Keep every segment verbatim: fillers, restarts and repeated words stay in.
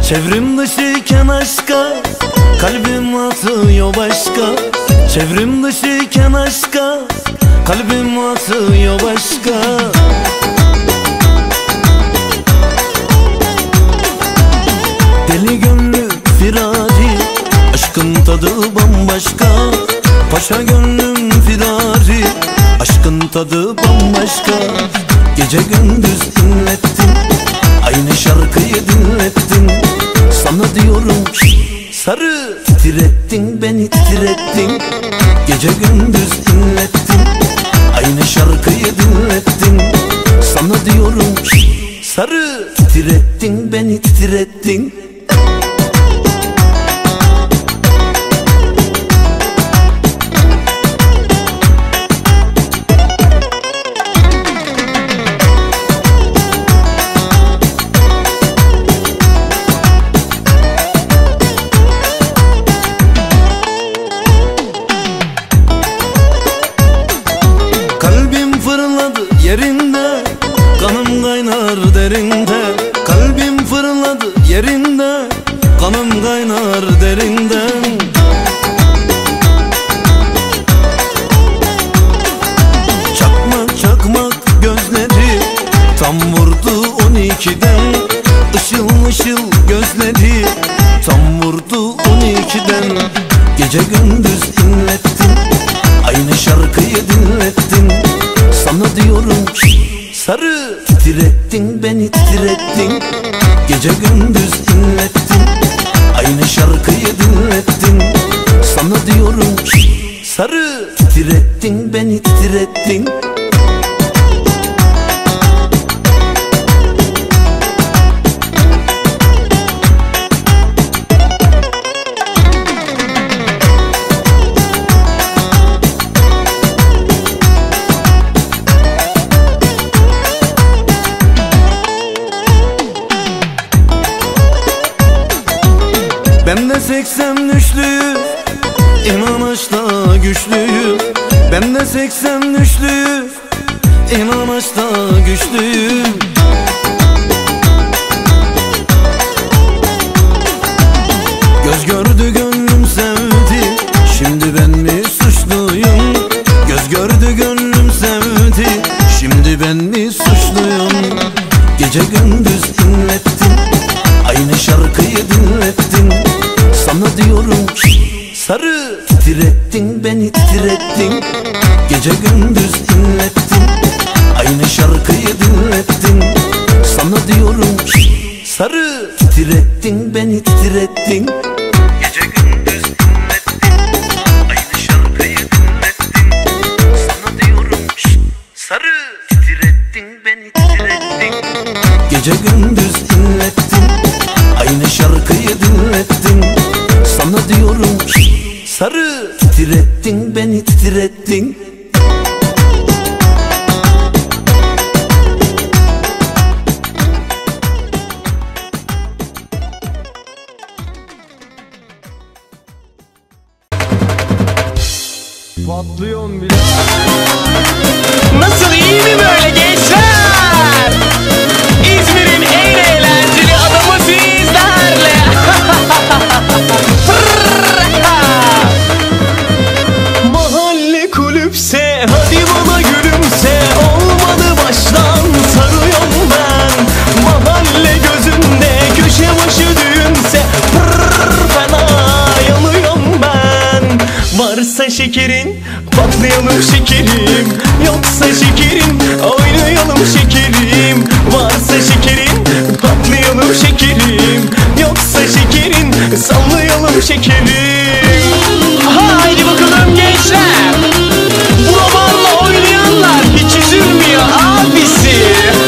Çevrim dışıyken aşka kalbim atıyor başka. Çevrim dışıyken aşka kalbim atıyor başka. Deli gönlü firari, aşkın tadı bambaşka. Paşa gönlüm firari, aşkın tadı bambaşka. Gece gündüz inlettin, aynı şarkıyı dinlettin. Sana diyorum sarı, titrettin beni titrettin. Gece gündüz inlettin, aynı şarkıyı dinlettin. Sana diyorum sarı, titrettin beni titrettin. Yerinde, kanım kaynar derinde. Kalbim fırladı yerinde, kanım kaynar derinden. Çakmak çakmak gözleri tam vurdu on ikiden. Işıl ışıl gözleri tam vurdu on ikiden. Gece gündüz inlettin, aynı şarkıyı dinlettin. Sana diyorum sarı, titrettin beni titrettin. Gece gündüz inlettin, aynı şarkıyı dinlettin. Sana diyorum sarı, titrettin beni titrettin. Ben de seksen üçlüyüm, inan aşkta güçlüyüm. Ben de seksen üçlüyüm, inan aşkta güçlüyüm. Göz gördü gönlüm sevdi, şimdi ben mi suçluyum? Göz gördü gönlüm sevdi, şimdi ben mi suçluyum? Gece gündüz inlettin, aynı şarkıyı dinlettin. Sana diyorum sarı, titrettin beni titrettin. Gece gündüz inlettin, aynı şarkıyı dinlettin. Sana diyorum sarı, titrettin beni titrettin. Gece gündüz inlettin, aynı şarkıyı dinlettin. Sana diyorum sarı, titrettin beni titrettin. Gece gündüz inlettin, aynı şarkıyı dinlettin. Sana diyorum sarı, titrettin beni titrettin. Patlıyorum bile. Nasıl, iyi mi böyle gençler? İzmir'in en eğlenceli adamı sizlerle. Mahalle kulüpse hadi bana gülümse. Olmadı baştan sarıyorum ben. Mahalle gözünde köşe başı düğünse. Pırr, fena yanıyorum ben. Varsa şekerin patlayalım şekerim, yoksa şekerin oynayalım şekerim. Varsa şekerin patlayalım şekerim, yoksa şekerin sallayalım şekerim. Haydi bakalım gençler, bu romanla oynayanlar hiç üzülmüyor abisi.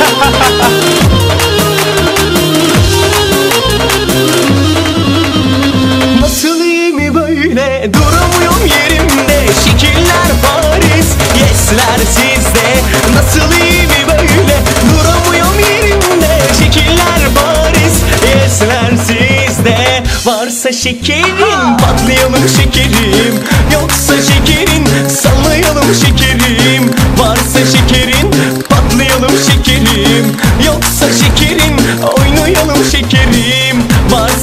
Nasıl, iyi mi böyle, duramıyorum yerimde. Şekiller Paris, yesler sizde. Nasıl, iyi mi böyle, duramıyorum yerimde. Şekiller Paris, yesler sizde. Varsa şekerin patlayalım şekerim, yoksa şekerin sallayalım şekerim. Varsa şekerin patlayalım şekerim, yoksa şekerin oynayalım şekerim. Varsa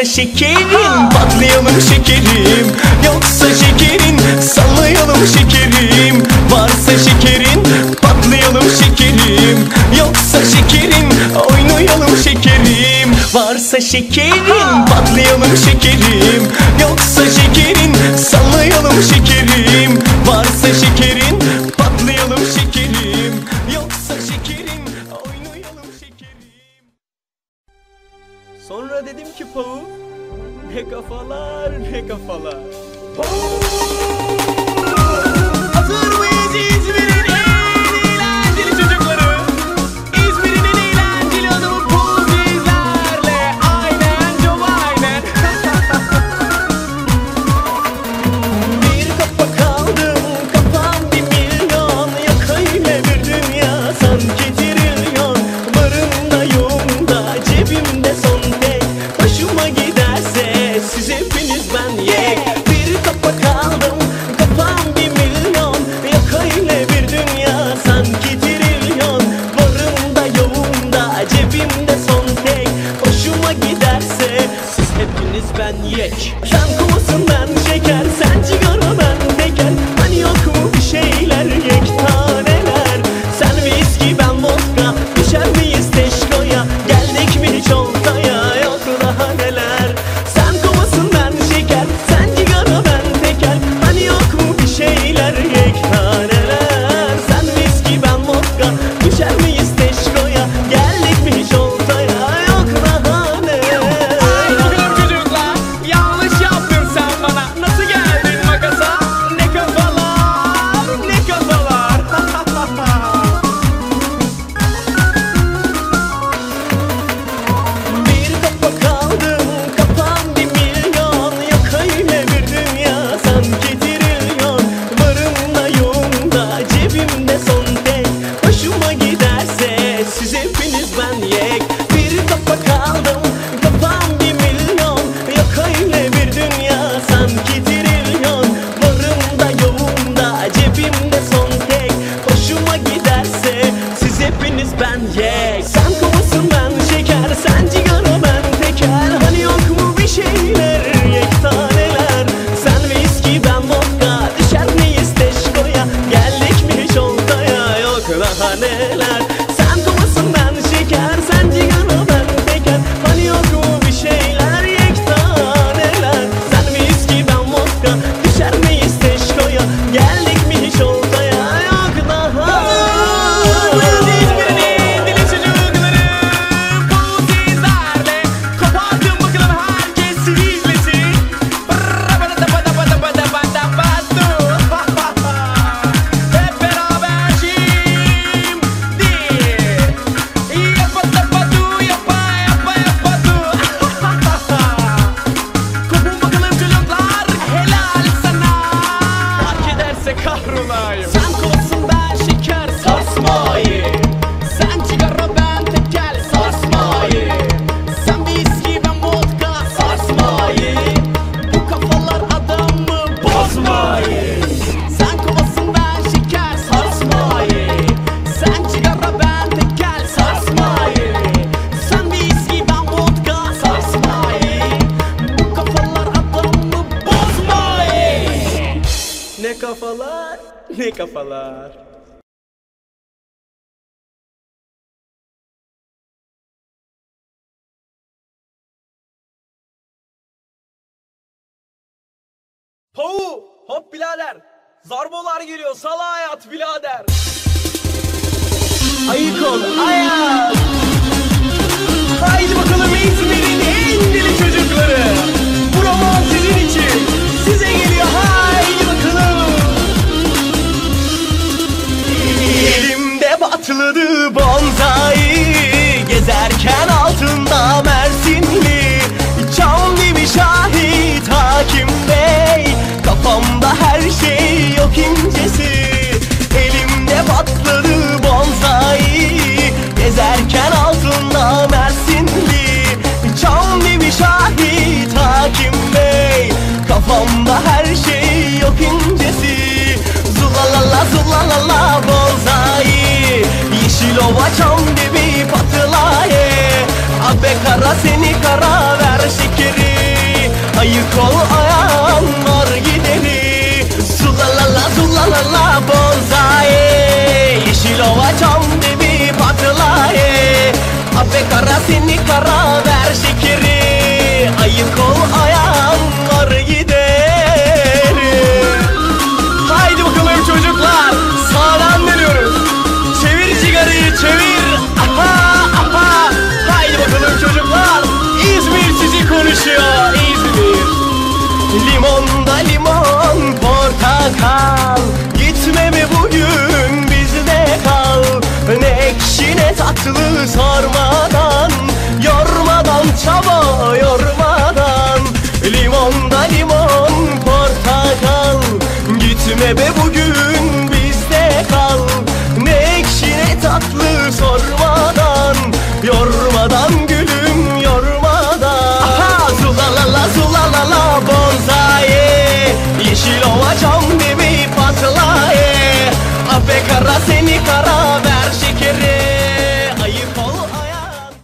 Varsa şekerin patlayalım şekerim, yoksa şekerin sallayalım şekerim. Varsa şekerin patlayalım şekerim, yoksa şekerin oynayalım şekerim. Varsa şekerin patlayalım şekerim, yoksa şekerin sallayalım şekerim. Varsa şekerin patlayalım şekerim, yoksa şekerin oynayalım şekerim. Sonra dedim ki Pau, ne kafalar ne kafalar. Hazır mıyız İzmir'in en eğlenceli çocukları? İzmir'in en eğlenceli adamı Pau bizlerle. Aynen çok aynen. Bir kafa kaldım, kafam bir milyon, yakayla bir dünya sanki trilyon. Varımda yoğumda cebimde son tek, hoşuma giderse siz hepiniz ben yek. Bir kafa kaldım, kafam bir milyon, yakayla bir dünya sanki trilyon. Varımda yoğumda cebimde son tek, hoşuma giderse siz hepiniz ben yek. Sen kovasın ben şeker, sen cigara ben teker. Hani yok mu bir şeyler yektaneler? Sen viski ben vodka, düşer miyiz teşkoya? Geldik mi hiç oltaya, yok daha neler? Sen kovasın ben şeker, sen cigara ben teker. Hani yok mu bir şeyler yektaneler? Sen viski ben vodka, düşer miyiz teşkoya? Geldik mi hiç oltaya, yok daha neler? Ay bakalım çocuklar, yanlış yaptın sen bana. Nasıl geldin makasa? Ne kafalar, ne kafalar. Bir kafa kaldım, kafam bir milyon, yakayla bir dünya sanki trilyon. Varımda yoğumda cebimde son tek, hoşuma giderse siz hepiniz ben yek. Bir kafa kaldım, kafam bir milyon, yakayla bir dünya sanki trilyon. Varımda yoğumda cebimde son tek, hoşuma giderse siz hepiniz ben yek. Sen kovasın ben şeker, sen cigara ben teker. Hani yok mu bir şeyler yektaneler? Sen viski ben vodka, düşer miyiz teşkoya? Geldik mi hiç oltaya, yok daha neler? Sen kovasın ben şeker, sen cigara ben teker. Hani yok mu bir şeyler yektaneler? Sen viski ben vodka, düşer miyiz teşkoya? Geldik mi hiç oltaya, yok daha neler? İzmir'in en deli çocukları Pau sizlerle. Kopardım bakalım herkes izlesin. Hep beraber şimdi. Yapatapatu, yapa yapa yapatu. Kopun bakalım çocuklar, helal sana. Fark ederse kahrolayım. Sen kovasın ben şeker, sarsmayı. Sen cigara ben tekel, sarsmayı. Sen viski ben vodka, sarsmayı. Bu kafalar adamı bozmayı. Sen kovasın ben şeker, sarsmayı. Sen cigara ben tekel, sarsmayı. Sen viski ben vodka, sarsmayı. Bu kafalar adamı bozmayı. Ne kafalar, ne kafalar. Pau, hop birader. Zarbolar geliyor, salağa yat birader. Ayık ol, ayak. Haydi bakalım İzmir'in en deli çocukları. Bu roman sizin için, size geliyor, haydi bakalım. Elimde patladı bonzai, gezerken altında Mersinli. Çam gibi şahit hakim bey, kafamda her şey yok incesi. Elimde patladı bonzai, gezerken kol ayağın var gideri. Zulalala zulalala bonzai, yeşil ova çam dibi patlaye. Afe kara seni kara ver şekeri, ayı kol ayağın var gideri. Haydi bakalım çocuklar, sağdan dönüyoruz. Çevir cigarayı çevir. Aha aha. Haydi bakalım çocuklar, İzmir sizi konuşuyor, İzmir. Limonda limon portakal, gitme mi bugün bizde kal. Ne ekşi ne tatlı sormadan, yormadan çaba yormadan. Limonda limon portakal, gitme be bugün bizde kal. Ne ekşi ne tatlı sormadan, yormadan gülüm yormadan. Aha zulalala zulalala bonzai, yeşil ova çam